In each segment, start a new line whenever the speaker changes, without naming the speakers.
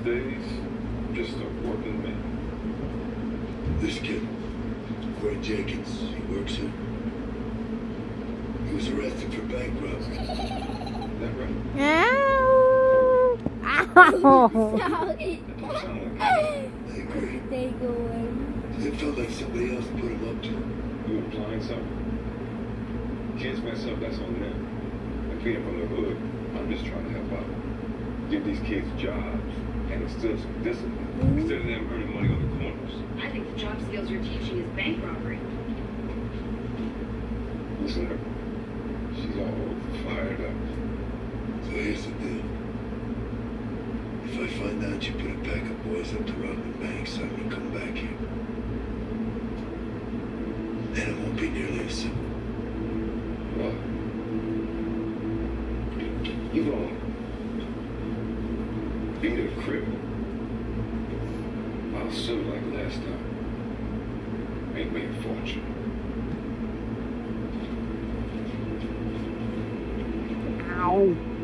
days, just a working man.
This kid, Corey Jenkins, he works here. He was arrested for bank robbery.
Is that right?
Sorry.
I agree.
They go away.
It felt like somebody else put him up to it.
You implying something? Kids mess up, that's on them. I came from the hood. I'm just trying to help out. Give these kids jobs and instill some discipline instead of them earning money on the corners.
I think the job skills you're teaching is bank robbery.
Listen to her. She's all fired up.
So here's the deal. If I find out you put a pack of boys up to robbing banks, I'm gonna come back here. And it won't be nearly as simple.
What? You gonna beat a criminal? I'll sue like last time. Make me a fortune.
Ow.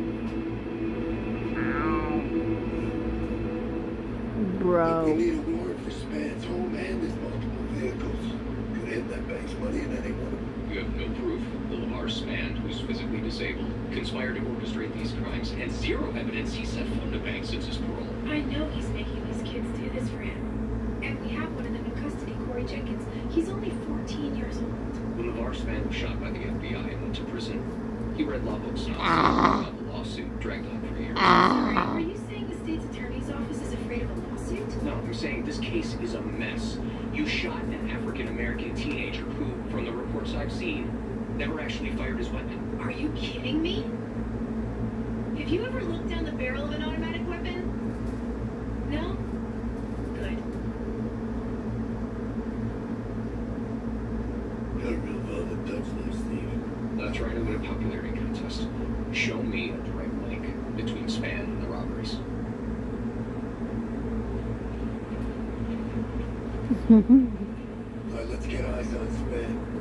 Bro.
You need a warrant for Span's home and his multiple vehicles. Could hit that bank's money in any one of them.
You have no proof that Lamar Span, who's physically disabled, conspired to orchestrate these crimes, and zero evidence he set foot in a bank since his parole.
I know he's making these kids do this for him. And we have one of them in custody, Corey Jenkins. He's only 14 years old.
When Lamar Span was shot by the FBI and went to prison, he read law books nonstop while the lawsuit dragged on for years.
Sorry, are you saying the state's attorney's office is afraid of a lawsuit?
No, I'm saying this case is a mess. You shot an African-American teenager who, from the reports I've seen, never actually fired his weapon.
Are you kidding me? Have you ever looked down the barrel of an automatic weapon? No? Good.
Got a real velvet touch there, Steve.
Not trying to win a popularity contest. Show me a direct link between Span and the robberies.
All right, let's get eyes on Span.